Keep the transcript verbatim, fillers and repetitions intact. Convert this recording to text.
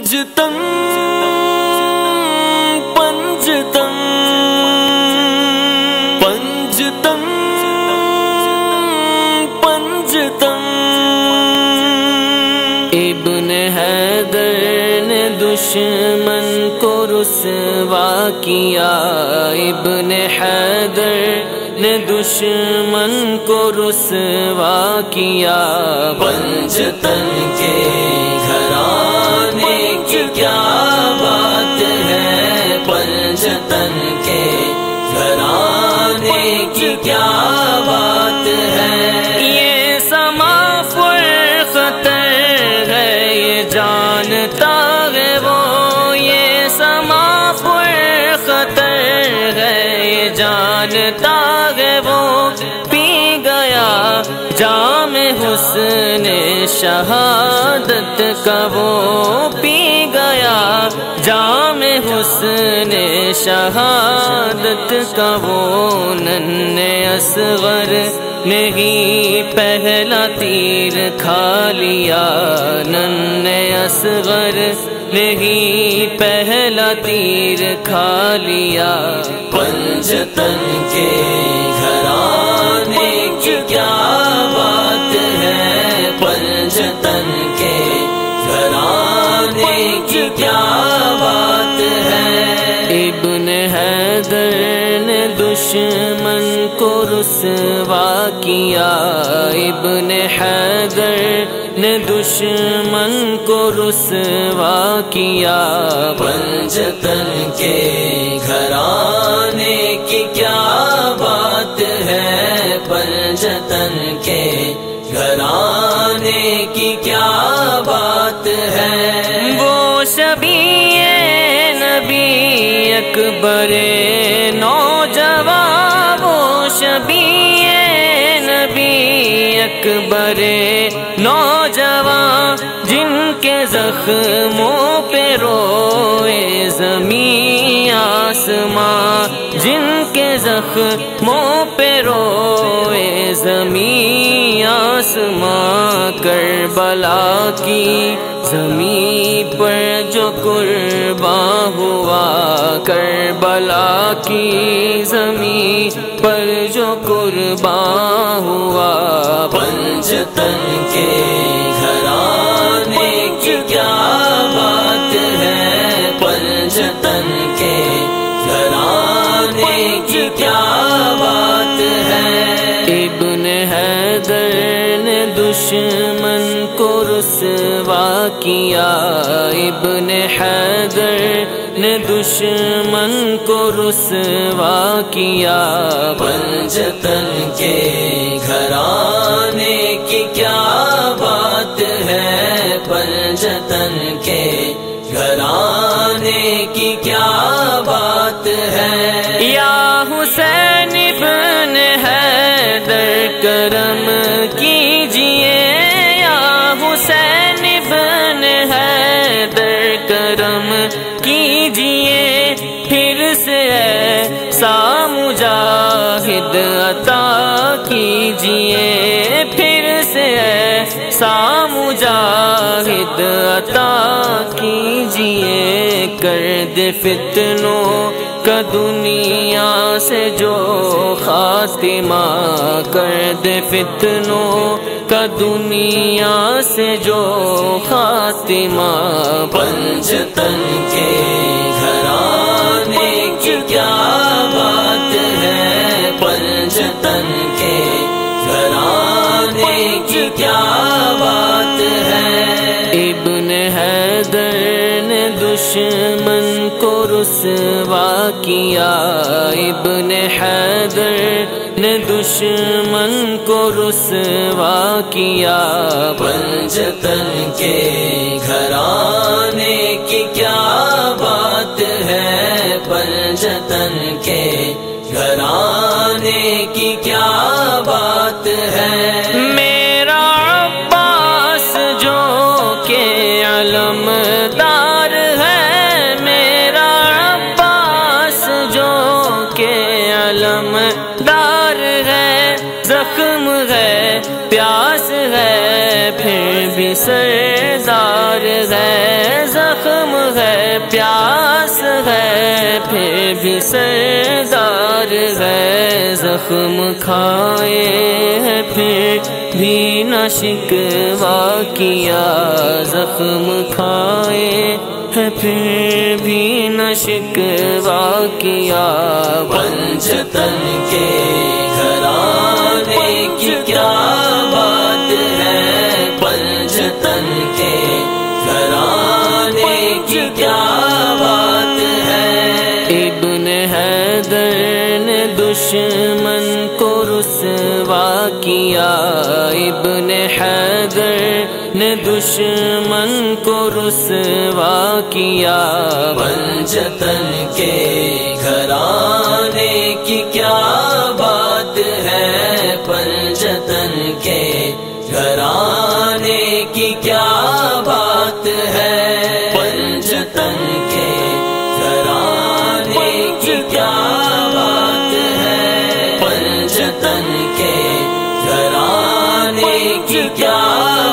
پنجتن پنجتن پنجتن پنجتن ابن حیدر نے دشمن کو رسوا کیا، ابن حیدر نے دشمن کو رسوا کیا۔ پنجتن کے گھرانے کی کیا بات ہے، پنجتن کے گھرانے کی کیا بات ہے۔ یہ سما پر خطر ہے یہ جانتا ہے وہ، یہ سما پر خطر ہے یہ جانتا ہے وہ، پی گیا جام حسن شہادت کا وہ، پی گیا جام حسن شہادت کا وہ۔ ننھے اصغر نے ہی پہلا تیر کھا لیا، ننھے اصغر نے ہی پہلا تیر کھا لیا۔ پنجتن کے گھرانے کی کیا بات ہے، پنجتن کے گھرانے کی کیا بات ہے۔ ابن حیدر نے دشمن کو رسوا کیا، ابن حیدر نے دشمن کو رسوا کیا۔ پنجتن کے گھرانے کی کیا بات ہے، پنجتن کے گھرانے کی کیا بات ہے۔ وہ شبیہ نبی اکبر نوجوان، وہ شبیہ نبی اکبر نوجوان، جن کے زخموں پہ روئے زمین آسمان، جن کے زخموں پہ روئے زمین آسمان۔ کربلا کی زمین پر جو قربان ہوا، کربلا کی زمین پر جو قربان ہوا۔ پنجتن کے گھرانے کی کیا بات ہے، پنجتن کے گھرانے کی کیا بات ہے۔ ابن حیدر نے دشمن کو رسوا کیا، ابن حیدر نے دشمن کو رسوا کیا۔ پنجتن کے گھرانے کی کیا بات ہے، پنجتن کے گھرانے کی کیا بات ہے۔ یا حسین ابن حیدر کرم کیجئے، یا حسین ابن حیدر کرم کیجئے، پھر سے ایسا مجاہد عطا کیجئے، پھر سے ایسا مجاہد عطا کیجئے۔ کر دے فتنوں کا دنیا سے جو خاتمہ، کر دے فتنوں کا دنیا سے جو خاتمہ۔ پنجتن کے گھرانے کی کیا بات ہے، پنجتن کے گھرانے کی کیا بات ہے۔ ابن حیدر نے دشمن کو رسوا کیا، ابن حیدر نے دشمن کو رسوا کیا۔ پنجتن کے گھرانے کی کیا بات ہے، پنجتن کے گھرانے کی کیا بات ہے۔ میرا عباس جو کہ علمدار ہے، میرا عباس جو کہ علمدار ہے، زخم ہے پیاس ہے پھر بھی سردار ہے، ہے پیاس ہے پھر بھی سردار ہے، زخم کھائے ہیں پھر بھی نہ شکوا کیا، زخم کھائے ہیں پھر بھی نہ شکوا کیا۔ پنجتن کے گھرانے کی کیا بات ہے، پنجتن کے گھرانے کی کیا بات ہے۔ ابن حیدر نے دشمن کو رسوا کیا، ابن حیدر نے دشمن کو رسوا کیا۔ پنجتن کے گھرانے کی کیا بات ہے، پنجتن کے گھرانے کی کیا بات ہے، پنجتن کے گھرانے کی کیا بات ہے، پنجتن کے گھرانے کی کیا